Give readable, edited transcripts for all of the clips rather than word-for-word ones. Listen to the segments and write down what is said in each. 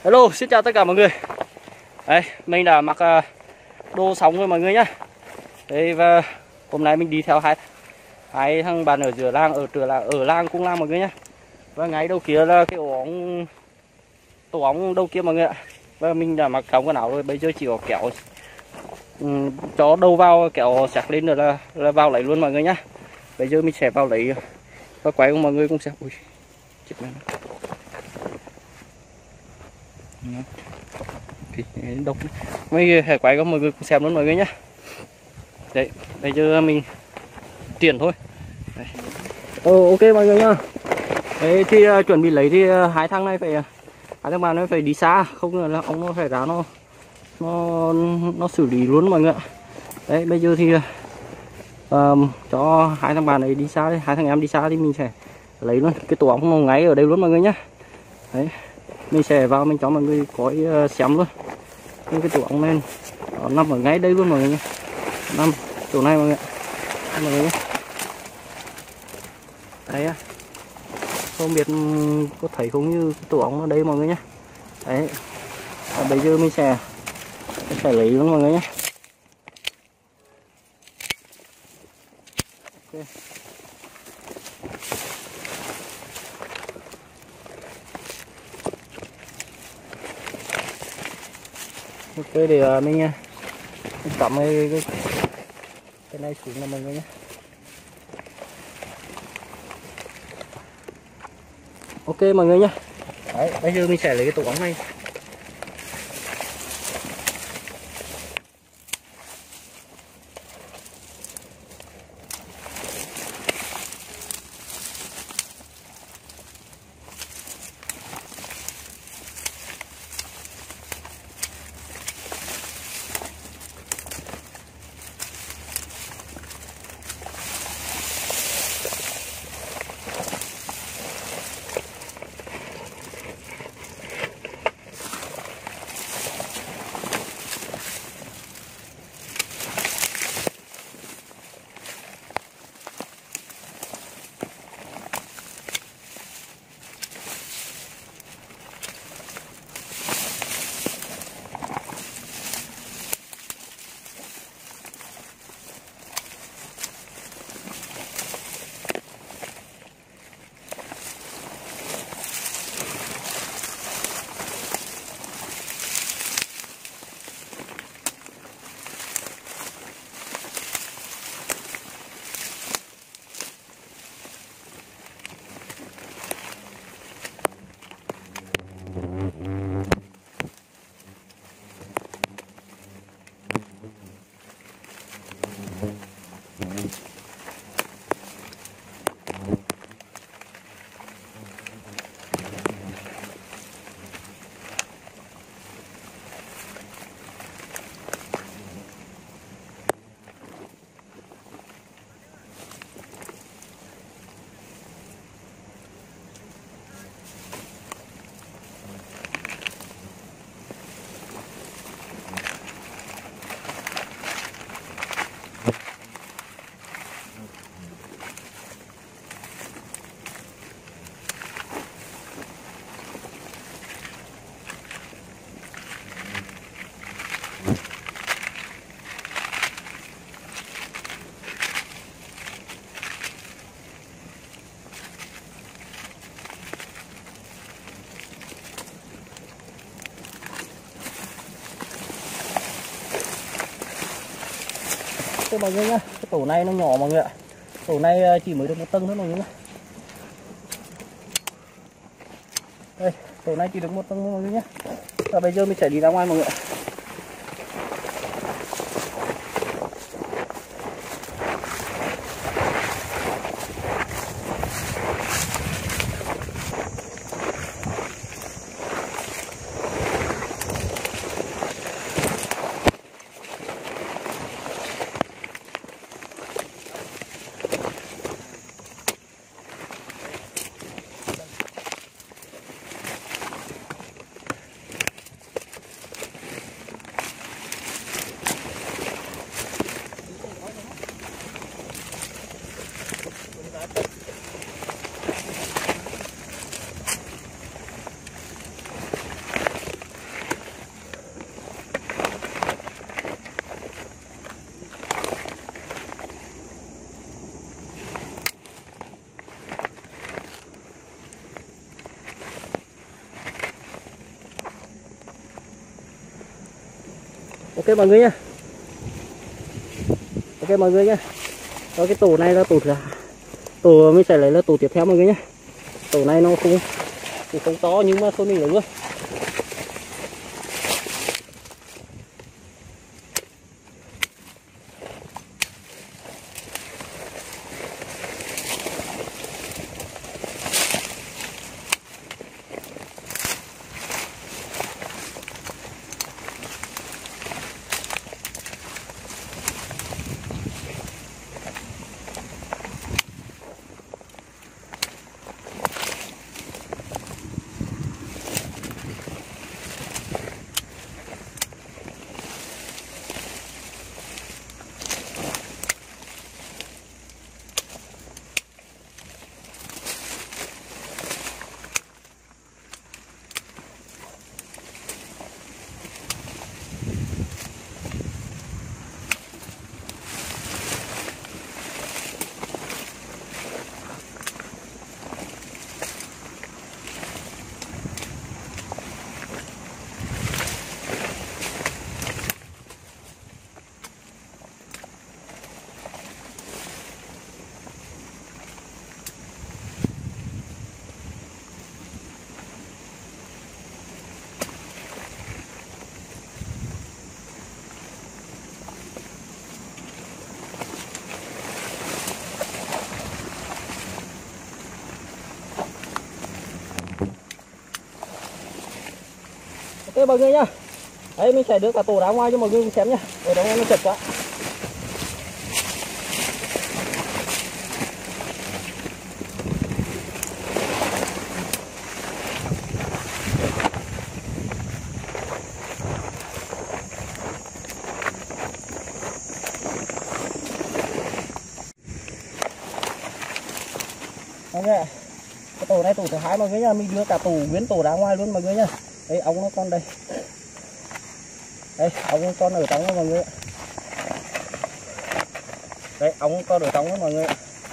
Hello, xin chào tất cả mọi người. Đấy, mình đã mặc đồ sóng rồi mọi người nhá. Đấy, và hôm nay mình đi theo hai thằng bạn ở giữa làng, ở làng cùng làng mọi người nhá. Và ngay đầu kia là cái tổ ong đầu kia mọi người ạ. Và mình đã mặc xong quần áo rồi, bây giờ chỉ có kéo cho đầu vào, kéo sạc lên nữa là vào lấy luôn mọi người nhá. Bây giờ mình sẽ vào lấy và quay cùng mọi người cùng xem. Ui, chết mẹ. Độc mấy hãy quay cho mọi người cùng xem luôn mọi người nhé. Đấy, bây giờ mình triển thôi. Ok mọi người nhá. Đấy thì chuẩn bị lấy thì hai thằng bạn nó phải đi xa, không là ông nó phải ra nó xử lý luôn mọi người ạ. Đấy bây giờ thì cho hai thằng bạn này đi xa, hai thằng em đi xa thì mình sẽ lấy luôn cái tổ ong nó ngay ở đây luôn mọi người nhé. Đấy mình sẽ vào mình cho mọi người coi xem luôn cái tổ ong này nó nằm ở ngay đây luôn mọi người nhé, nằm chỗ này mọi người nhé. Đấy không biết có thấy không, như tổ ong ở đây mọi người nhé. Đấy và bây giờ mình sẽ lấy luôn mọi người nhé. Okay. Ok để mình cắm cái này xuống là mọi người nhé. Ok mọi người nhé. Đấy bây giờ mình sẽ lấy cái tổ ong này. Mọi người nhá, cái tổ này nó nhỏ mọi người ạ. Tổ này chỉ mới được một tầng thôi mọi người nhá. Đây, tổ này chỉ được một tầng thôi mọi người nhá. Và bây giờ mình sẽ đi ra ngoài mọi người ạ. Ok mọi người nhá. Ok mọi người nhá. Rồi cái tủ này là tủ mình sẽ lấy là tủ tiếp theo mọi người nhé. Tủ này nó không to nhưng mà thôi mình lấy luôn. Ok mọi người nhá. Đấy mình sẽ đưa cả tủ ra ngoài cho mọi người xem nhá. Ở đó nó chật quá. Mọi người ạ. Cái tủ này tủ thứ hai mọi người nhá, mình đưa cả tủ nguyên tủ ra ngoài luôn mọi người nhá. Đây ống nó còn đây. Đây ống nó còn ở trong đó mọi người. Đây ống còn ở trong đó mọi người.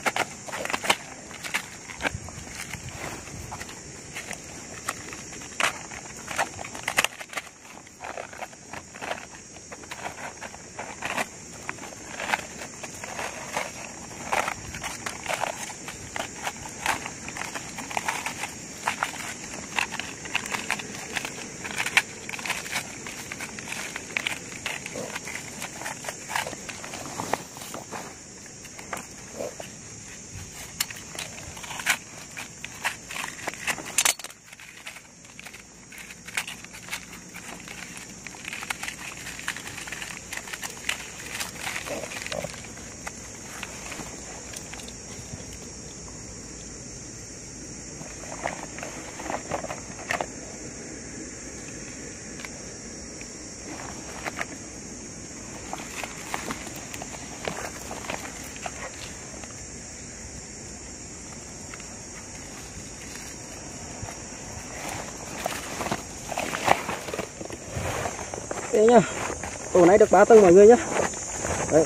Đây nhá. Tủ này được 3 tầng mọi người nhá. Đấy.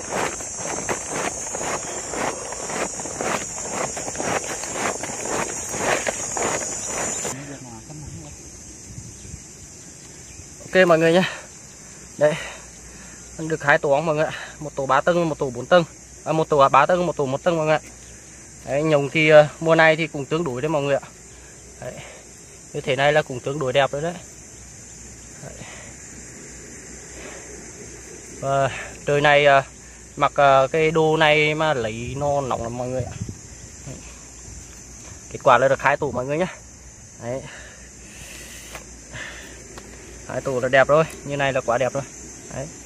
Ok mọi người nhá. Đây. Mình được 2 tủ mọi người ạ. Một tủ 3 tầng, một tủ 4 tầng. Một tủ 3 tầng, một tủ 1 tầng mọi người ạ. Đấy, nhung thì mùa này thì cũng tương đối đấy mọi người ạ. Đấy. Như thế này là cũng tương đối đẹp rồi đấy. Và trời này mặc cái đồ này mà lấy nó nóng lắm mọi người ạ. Kết quả là được 2 tủ mọi người nhé. Đấy. 2 tủ là đẹp rồi, như này là quá đẹp rồi. Đấy.